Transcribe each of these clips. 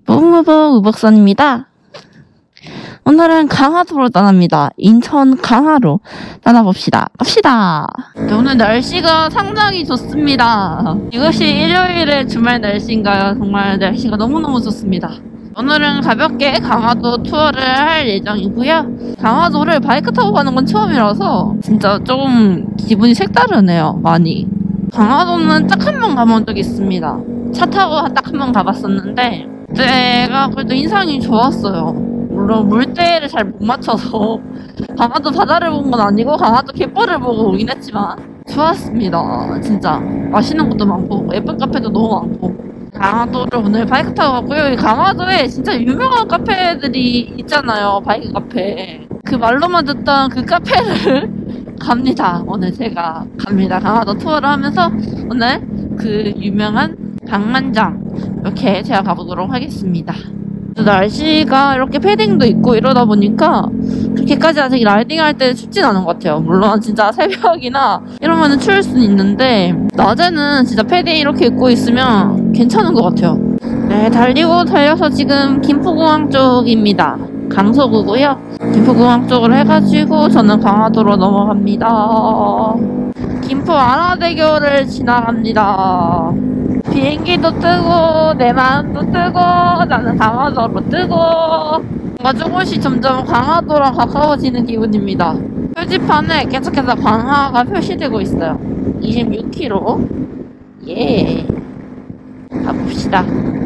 무무부 우복선입니다. 오늘은 강화도로 떠납니다. 인천 강화로 떠나봅시다. 갑시다. 네, 오늘 날씨가 상당히 좋습니다. 이것이 일요일의 주말 날씨인가요? 정말 날씨가 너무너무 좋습니다. 오늘은 가볍게 강화도 투어를 할 예정이고요. 강화도를 바이크 타고 가는 건 처음이라서 진짜 조금 기분이 색다르네요. 많이. 강화도는 딱 한 번 가본 적이 있습니다. 차 타고 딱 한 번 가봤었는데 그때가 그래도 인상이 좋았어요. 물론 물때를 잘 못 맞춰서 강화도 바다를 본 건 아니고 강화도 갯벌을 보고 오긴 했지만 좋았습니다. 진짜 맛있는 것도 많고 예쁜 카페도 너무 많고. 강화도를 오늘 바이크 타고 갔고요. 이 강화도에 진짜 유명한 카페들이 있잖아요. 바이크 카페. 그 말로만 듣던 그 카페를 갑니다. 오늘 제가 갑니다. 강화도 투어를 하면서 오늘 그 유명한 강만장 이렇게 제가 가보도록 하겠습니다. 날씨가 이렇게 패딩도 입고 이러다 보니까 그렇게까지 아직 라이딩할 때 춥진 않은 것 같아요. 물론 진짜 새벽이나 이러면은 추울 수는 있는데 낮에는 진짜 패딩 이렇게 입고 있으면 괜찮은 것 같아요. 네, 달려서 지금 김포공항 쪽입니다. 강서구고요. 김포공항 쪽으로 해가지고 저는 강화도로 넘어갑니다. 김포 안화대교를 지나갑니다. 비행기도 뜨고 내 마음도 뜨고 나는 강화도로 뜨고 뭔가 조금씩 점점 강화도랑 가까워지는 기분입니다. 표지판에 계속해서 강화가 표시되고 있어요. 26km. 예, 가봅시다.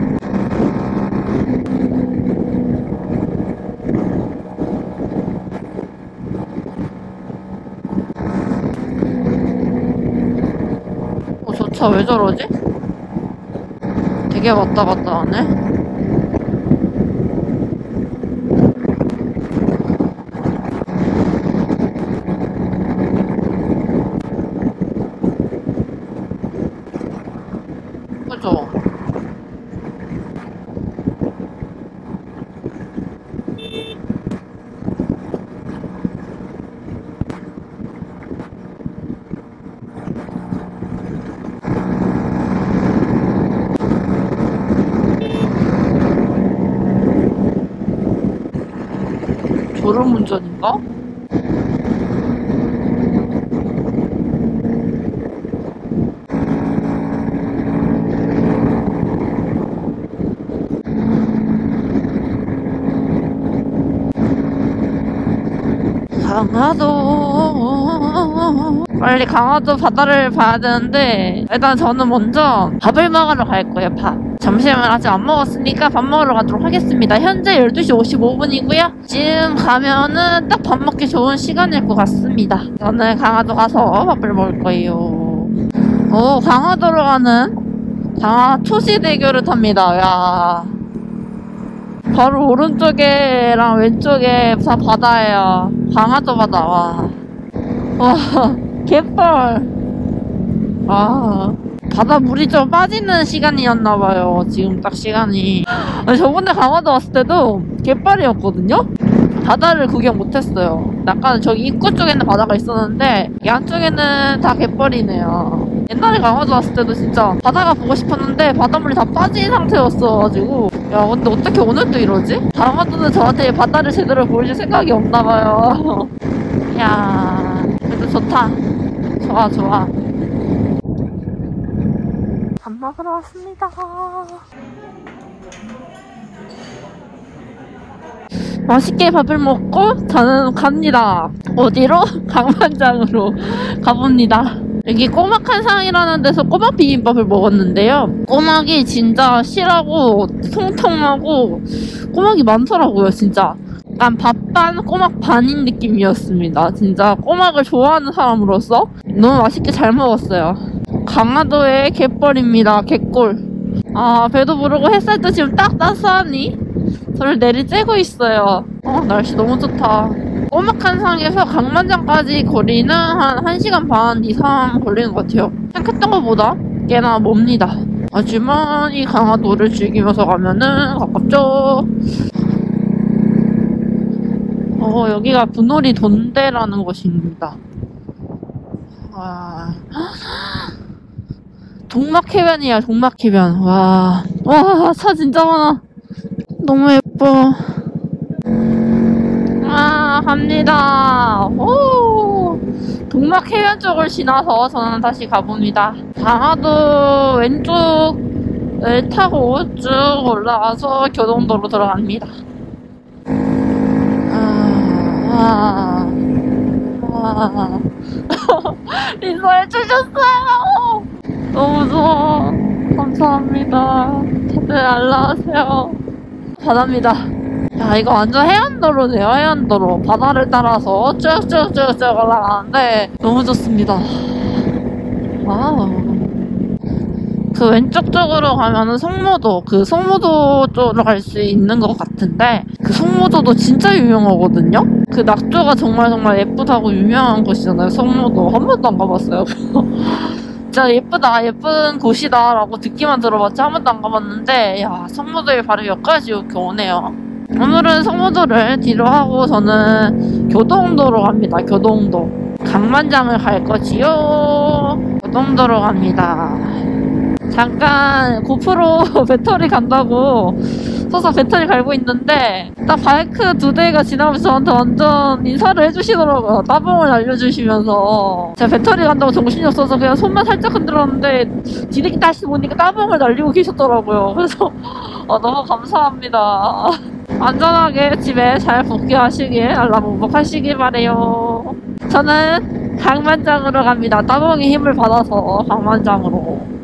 저 차 왜 저러지? 되게 왔다 갔다 하네. 그죠? 졸음운전인가? 강화도 빨리 강화도 바다를 봐야 되는데 일단 저는 먼저 밥을 먹으러 갈 거예요. 밥. 점심을 아직 안 먹었으니까 밥 먹으러 가도록 하겠습니다. 현재 12시 55분이고요 지금 가면은 딱 밥 먹기 좋은 시간일 것 같습니다. 저는 강화도 가서 밥을 먹을 거예요. 오, 강화도로 가는 강화초시대교를 탑니다. 야, 바로 오른쪽에랑 왼쪽에 다 바다예요. 강화도 바다. 와, 갯벌. 바다 물이 좀 빠지는 시간이었나봐요. 지금 딱 시간이. 아니, 저번에 강화도 왔을 때도 갯벌이었거든요? 바다를 구경 못했어요. 약간 저기 입구 쪽에는 바다가 있었는데 양쪽에는 다 갯벌이네요. 옛날에 강화도 왔을 때도 진짜 바다가 보고 싶었는데 바닷물이 다 빠진 상태였어가지고 야, 근데 어떻게 오늘 또 이러지? 강화도는 저한테 바다를 제대로 보여줄 생각이 없나봐요. 야, 그래도 좋다. 좋아. 밥 먹으러 왔습니다. 맛있게 밥을 먹고 저는 갑니다. 어디로? 강만장으로 가봅니다. 여기 꼬막한상이라는 데서 꼬막 비빔밥을 먹었는데요. 꼬막이 진짜 실하고 통통하고 꼬막이 많더라고요. 진짜 약간 밥 반 꼬막 반인 느낌이었습니다. 진짜 꼬막을 좋아하는 사람으로서 너무 맛있게 잘 먹었어요. 강화도의 갯벌입니다. 갯골. 배도 부르고 햇살도 지금 딱 따스하니 저를 내리쬐고 있어요. 날씨 너무 좋다. 꼬막한상에서 강만장까지 거리는 한 1시간 반 이상 걸리는 것 같아요. 생각했던 것보다 꽤나 멉니다. 하지만 이 강화도를 즐기면서 가면은 가깝죠. 여기가 분홀이 돈대라는 곳입니다. 와, 동막해변이야. 동막해변. 와, 차 진짜 많아. 너무 예뻐. 아, 갑니다. 오! 동막 해변 쪽을 지나서 저는 다시 가봅니다. 강화도 왼쪽을 타고 쭉 올라가서 교동도로 들어갑니다. 인사해주셨어요! 너무 좋아. 감사합니다. 다들 날라가세요. 바다입니다. 야, 이거 완전 해안도로네요. 해안도로. 바다를 따라서 쭉쭉쭉쭉 올라가는데 너무 좋습니다. 와우. 그 왼쪽 쪽으로 가면은 성모도, 그 성모도 쪽으로 갈 수 있는 것 같은데, 그 성모도도 진짜 유명하거든요? 그 낙조가 정말 예쁘다고 유명한 곳이잖아요. 성모도. 한 번도 안 가봤어요. 진짜 예쁘다, 예쁜 곳이다 라고 듣기만 들어봤지 한 번도 안 가봤는데, 야, 성모도에 바로 여기까지 이렇게 오네요. 오늘은 성모도를 뒤로 하고 저는 교동도로 갑니다. 교동도. 강만장을 갈 거지요. 교동도로 갑니다. 잠깐 고프로 배터리 간다고 서서 배터리 갈고 있는데 딱 바이크 2대가 지나면서 저한테 완전 인사를 해주시더라고요. 따봉을 날려주시면서 제가 배터리 간다고 정신이 없어서 그냥 손만 살짝 흔들었는데 뒤늦게 다시 보니까 따봉을 날리고 계셨더라고요. 그래서 너무 감사합니다. 안전하게 집에 잘 복귀하시길 알람복복하시길 바래요. 저는 강만장으로 갑니다. 따봉의 힘을 받아서 강만장으로.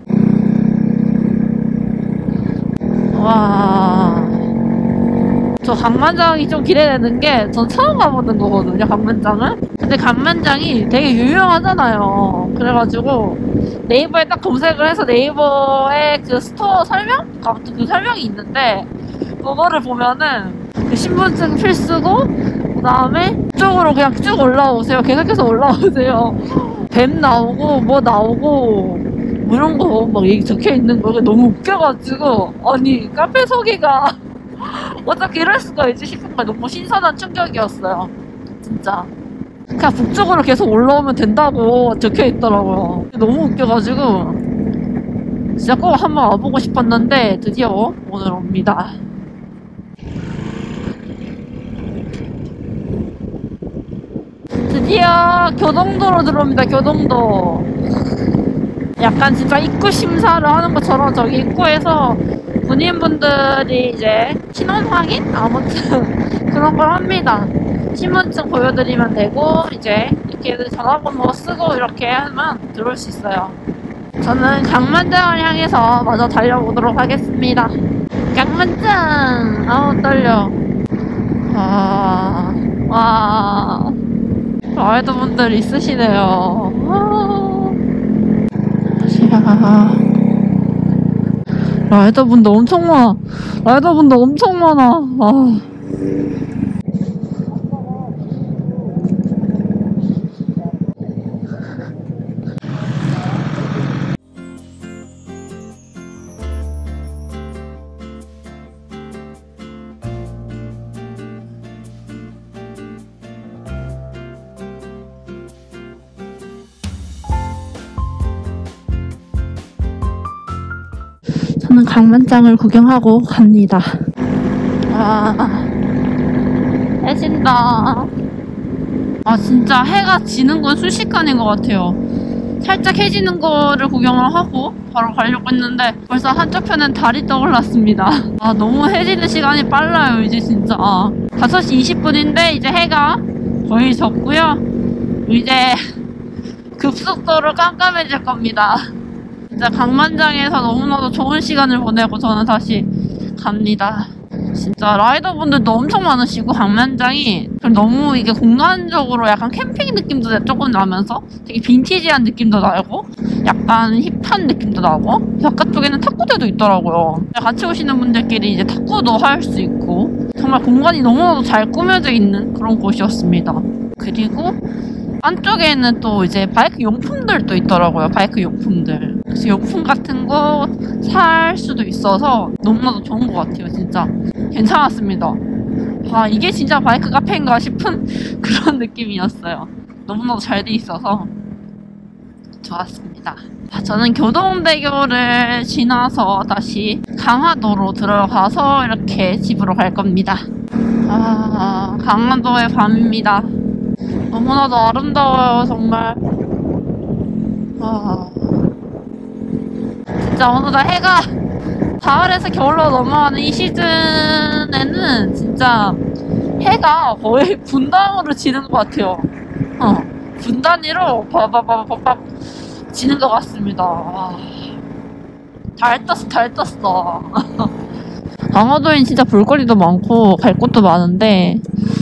와, 저 강만장이 좀 기대되는 게 전 처음 가보는 거거든요. 강만장은. 근데 강만장이 되게 유명하잖아요. 그래가지고 네이버에 딱 검색을 해서 네이버에 그 스토어 설명? 그 설명이 있는데 그거를 보면은 그 신분증 필수고 그 다음에 이쪽으로 그냥 쭉 올라오세요. 계속해서 올라오세요. 뱀 나오고 뭐 나오고 이런 거 막 얘기 적혀 있는 거 너무 웃겨가지고 아니 카페 소개가 어떻게 이럴 수가 있지 싶은 거 너무 신선한 충격이었어요. 진짜 그냥 북쪽으로 계속 올라오면 된다고 적혀 있더라고요. 너무 웃겨가지고 진짜 꼭 한번 와보고 싶었는데 드디어 오늘 옵니다. 드디어 교동도로 들어옵니다. 교동도. 약간 진짜 입구 심사를 하는 것처럼 저기 입구에서 군인분들이 이제 신원 확인? 아무튼 그런 걸 합니다. 신분증 보여드리면 되고 이제 이렇게 전화번호 쓰고 이렇게 하면 들어올 수 있어요. 저는 강만장을 향해서 마저 달려보도록 하겠습니다. 강만장! 아우 떨려. 와 라이더분들 있으시네요. 라이더분들 엄청 많아. 라이더분들 엄청 많아. 저는 강만장을 구경하고 갑니다. 해진다. 진짜 해가 지는 건 순식간인 것 같아요. 살짝 해지는 거를 구경을 하고 바로 가려고 했는데 벌써 한쪽 편은 달이 떠올랐습니다. 너무 해지는 시간이 빨라요. 이제 진짜 5시 20분인데 이제 해가 거의 졌고요. 이제 급속도로 깜깜해질 겁니다. 진짜 강만장에서 너무나도 좋은 시간을 보내고 저는 다시 갑니다. 진짜 라이더분들도 엄청 많으시고 강만장이 너무 이게 공간적으로 약간 캠핑 느낌도 조금 나면서 되게 빈티지한 느낌도 나고 약간 힙한 느낌도 나고 바깥쪽에는 탁구대도 있더라고요. 같이 오시는 분들끼리 이제 탁구도 할 수 있고 정말 공간이 너무나도 잘 꾸며져 있는 그런 곳이었습니다. 그리고 안쪽에는 또 이제 바이크 용품들도 있더라고요. 바이크 용품들. 그래서 용품 같은 거 살 수도 있어서 너무나도 좋은 것 같아요. 진짜 괜찮았습니다. 이게 진짜 바이크 카페인가 싶은 그런 느낌이었어요. 너무나도 잘 돼 있어서 좋았습니다. 저는 교동대교를 지나서 다시 강화도로 들어가서 이렇게 집으로 갈 겁니다. 강화도의 밤입니다. 너무나도 아름다워요, 정말. 진짜 어느덧 해가 가을에서 겨울로 넘어가는 이 시즌에는 진짜 해가 거의 분단으로 지는 것 같아요. 분 단위로 바바바바박 지는 것 같습니다. 달 떴어. 강화도엔 진짜 볼거리도 많고 갈 곳도 많은데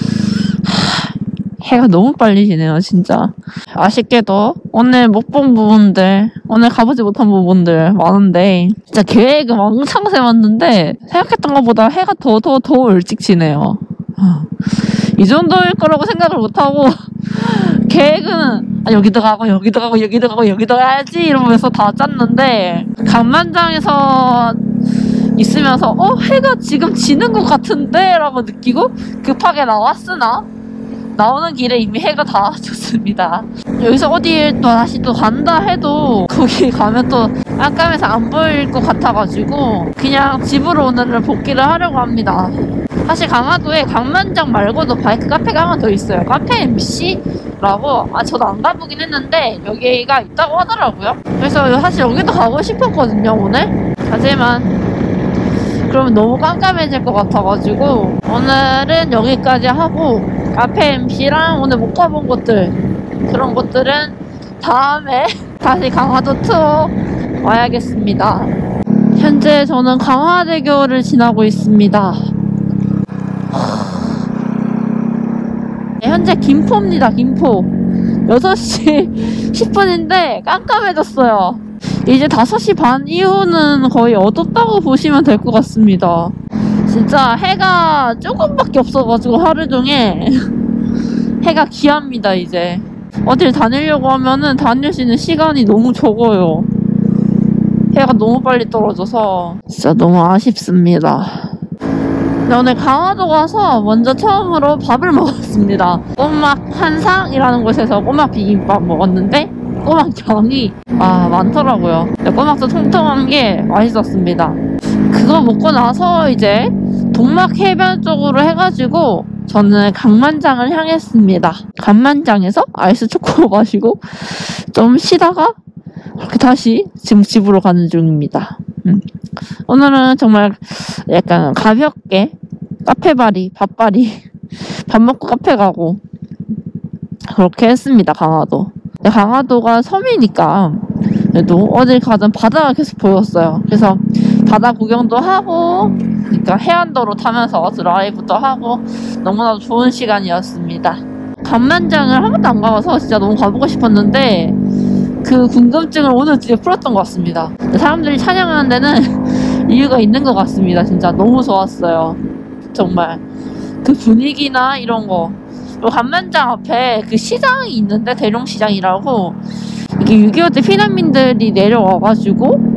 해가 너무 빨리 지네요, 진짜. 아쉽게도 오늘 못 본 부분들, 오늘 가보지 못한 부분들 많은데 진짜 계획은 왕창 세웠는데 생각했던 것보다 해가 더 일찍 지네요. 이 정도일 거라고 생각을 못하고 계획은 여기도 가고 가야지 이러면서 다 짰는데 강만장에서 있으면서 해가 지금 지는 것 같은데 라고 느끼고 급하게 나왔으나 나오는 길에 이미 해가 다 졌습니다. 여기서 어딜 또 다시 또 간다 해도 거기 가면 또 깜깜해서 안 보일 것 같아가지고 그냥 집으로 오늘은 복귀를 하려고 합니다. 사실 강화도에 강만장 말고도 바이크 카페가 하나 더 있어요. 카페 MC라고. 저도 안 가보긴 했는데 여기가 있다고 하더라고요. 그래서 사실 여기도 가고 싶었거든요, 오늘. 하지만 그러면 너무 깜깜해질 것 같아가지고 오늘은 여기까지 하고 카페 MC랑 오늘 못 가본 곳들, 그런 곳들은 다음에 다시 강화도 투어 와야겠습니다. 현재 저는 강화대교를 지나고 있습니다. 현재 김포입니다. 김포 6시 10분인데 깜깜해졌어요. 이제 5시 반 이후는 거의 어둡다고 보시면 될 것 같습니다. 진짜 해가 조금밖에 없어가지고 하루 중에 해가 귀합니다. 이제 어딜 다니려고 하면은 다닐 수 있는 시간이 너무 적어요. 해가 너무 빨리 떨어져서 진짜 너무 아쉽습니다. 네, 오늘 강화도 가서 먼저 처음으로 밥을 먹었습니다. 꼬막 한상이라는 곳에서 꼬막 비빔밥 먹었는데 꼬막향이 많더라고요. 네, 꼬막도 통통한 게 맛있었습니다. 그거 먹고 나서 이제 동막해변 쪽으로 해가지고 저는 강만장을 향했습니다. 강만장에서 아이스 초코 마시고 좀 쉬다가 그렇게 다시 지금 집으로 가는 중입니다. 오늘은 정말 약간 가볍게 카페바리, 밥 먹고 카페 가고 그렇게 했습니다. 강화도. 근데 강화도가 섬이니까 그래도 어딜 가든 바다가 계속 보였어요. 그래서 바다 구경도 하고 그러니까 해안도로 타면서 드라이브도 하고 너무나도 좋은 시간이었습니다. 강만장을 한 번도 안 가봐서 진짜 너무 가보고 싶었는데 그 궁금증을 오늘 드디어 풀었던 것 같습니다. 사람들이 찬양하는 데는 이유가 있는 것 같습니다. 진짜 너무 좋았어요. 정말 그 분위기나 이런 거. 그리고 강만장 앞에 그 시장이 있는데 대룡시장이라고 이게 6.25 때 피난민들이 내려와가지고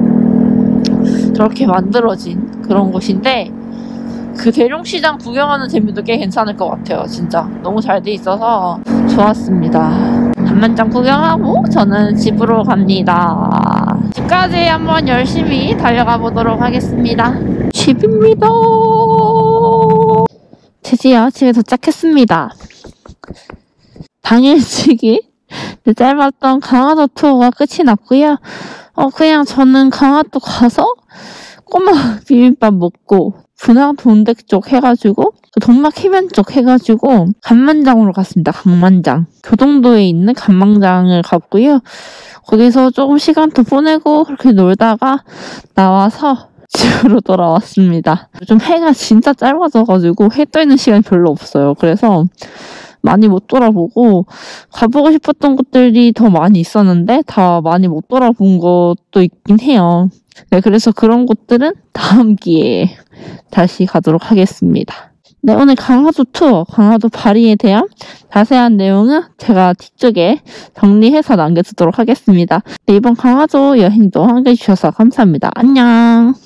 그렇게 만들어진 그런 곳인데 그 대룡시장 구경하는 재미도 꽤 괜찮을 것 같아요. 진짜 너무 잘 돼 있어서 좋았습니다. 강만장 구경하고 저는 집으로 갑니다. 집까지 한번 열심히 달려가 보도록 하겠습니다. 집입니다. 드디어 집에 도착했습니다. 당일치기 짧았던 강화도 투어가 끝이 났고요. 그냥 저는 강화도 가서 꼬막 비빔밥 먹고 분당 돈댁 쪽 해가지고 동막 해변 쪽 해가지고 강만장으로 갔습니다. 강만장. 교동도에 있는 강만장을 갔고요. 거기서 조금 시간 더 보내고 그렇게 놀다가 나와서 집으로 돌아왔습니다. 요즘 해가 진짜 짧아져가지고 해 떠 있는 시간이 별로 없어요. 그래서 많이 못 돌아보고 가보고 싶었던 곳들이 더 많이 있었는데 다 많이 못 돌아본 것도 있긴 해요. 네, 그래서 그런 곳들은 다음 기회에 다시 가도록 하겠습니다. 네, 오늘 강화도 투어, 강화도 바리에 대한 자세한 내용은 제가 뒤쪽에 정리해서 남겨두도록 하겠습니다. 네, 이번 강화도 여행도 함께해 주셔서 감사합니다. 안녕!